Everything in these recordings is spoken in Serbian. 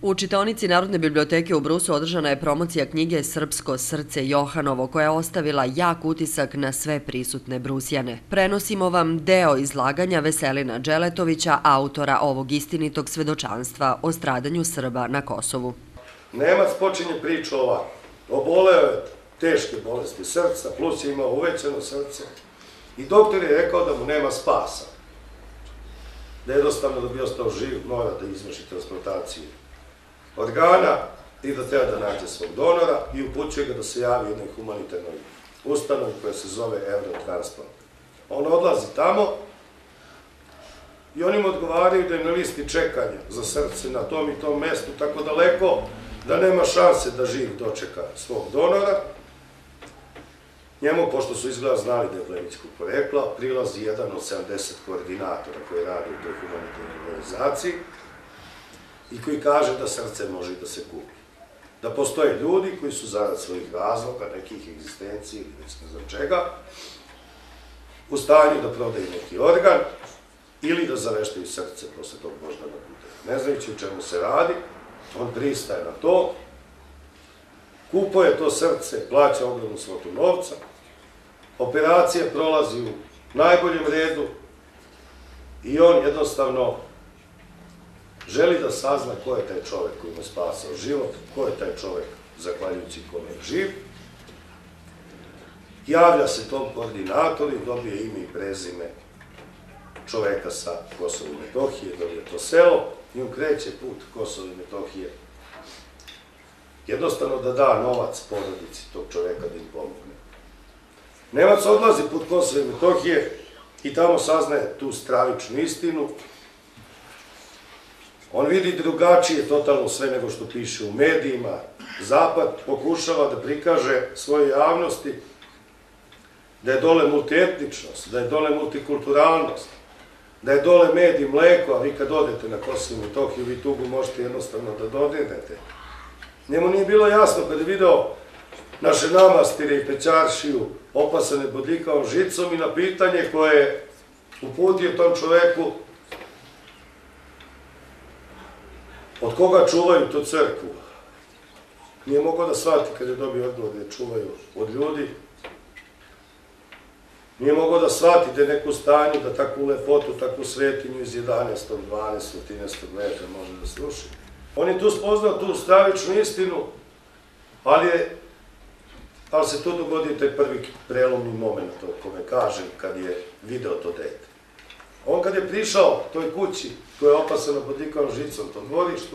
U čitaonici Narodne biblioteke u Brusu održana je promocija knjige Srpsko srce Johanovo, koja je ostavila jak utisak na sve prisutne Brusjane. Prenosimo vam deo izlaganja Veselina Dželetovića, autora ovog istinitog svedočanstva o stradanju Srba na Kosovu. Nemac počinje priču ovako. Oboleo je teške bolesti srca, plus je imao uvećano srce i doktor je rekao da mu nema spasa. Da jednostavno da bi ostao živ, mora da izvrši transplantaciju organa i da treba da nađe svog donora i upućuje ga da se javi jednoj humanitarnoj ustanovi koja se zove Eurotransplant. On odlazi tamo i oni mu odgovaraju da je na listi čekanja za srce na tom i tom mestu tako daleko da nema šanse da živ dočeka svog donora. Njemu, pošto su izgleda znali da je plemićkog porekla, prilazi jedan od 70 koordinatora koji radi u toj humanitarnoj organizaciji i koji kaže da srce može da se kupi. Da postoje ljudi koji su zarad svojih razloga, nekih egzistencija ili već ne znam čega, u stanju da prodaju neki organ ili da zaveštaju srce posle tog Boždana puta. Ne znajući u čemu se radi, on pristaje na to, kupuje to srce, plaća ogromnu svotu novca, operacija prolazi u najboljem redu i on jednostavno želi da sazna ko je taj čovek koji mu spasao život, ko je taj čovek zahvaljujući kome je živ. Javlja se tom koordinatoru i dobije ime i prezime čoveka sa Kosova i Metohije, dobije to selo i on kreće put Kosova i Metohije. Jednostavno da da novac porodici tog čoveka da im pomogne. Nemac odlazi put Kosova i Metohije i tamo saznaje tu stravičnu istinu. On vidi drugačije totalno sve nego što piše u medijima. Zapad pokušava da prikaže svoje javnosti da je dole multietničnost, da je dole multikulturalnost, da je dole med i mleko, a vi kad odete na Kosovo i Metohiju, vi tugu možete jednostavno da dodirnete. Njemu nije bilo jasno kada je video naše namastire i pećaršiju opasane bodljikavom žicom i na pitanje koje je uputio tom čoveku od koga čuvaju tu crkvu. Nije mogao da shvati kada je dobio odgovor da je čuvaju od ljudi. Nije mogao da shvati da je neku stanju, da takvu lepotu, takvu svetinju iz 11., 12., 13. veka može da sluši. On je tu spoznao tu stravičnu istinu, ali se tu dogodio taj prvi prelomni moment, o kome kažem, kad je video to dete. On kad je prišao toj kući koja je opasana bodljikavom žicom, tom dvorištu,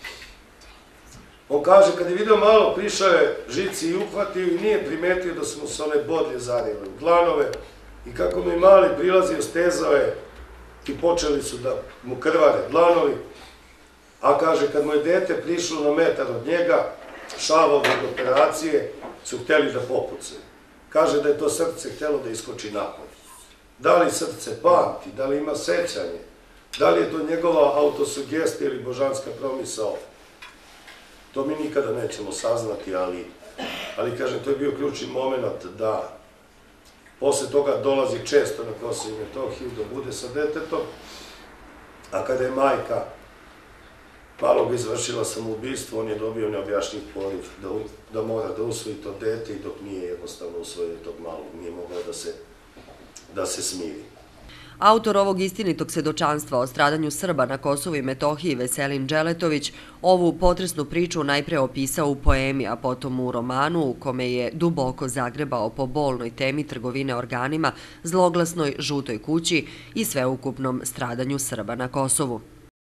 on kaže, kad je video malo, prišao je žici i uhvatio i nije primetio da su mu se one bodlje zarile u dlanove i kako mu je mali prilazio, stezao je i počeli su da mu krvare dlanovi, a kaže, kad mu je dete prišlo na metar od njega, šavovi od operacije su hteli da popucaju. Kaže da je to srce htelo da iskoči napolje. Da li srce pamti, da li ima sećanje, da li je to njegova autosugestija ili božanska promisao, to mi nikada nećemo saznati, ali kažem, to je bio ključni moment da posle toga dolazi često na Kosovo i Metohiju da bude sa detetom, a kada je majka malog izvršila samoubistvo, on je dobio neobjašnjiv poriv da mora da usvoji to dete i dok nije jednostavno usvojio tog malog, nije mogao da se smiri. Autor ovog istinitog svedočanstva o stradanju Srba na Kosovu i Metohiji, Veselin Dželetović, ovu potresnu priču najpre opisao u poemi, a potom u romanu u kome je duboko zagrebao po bolnoj temi trgovine organima, zloglasnoj žutoj kući i sveukupnom stradanju Srba na Kosovu.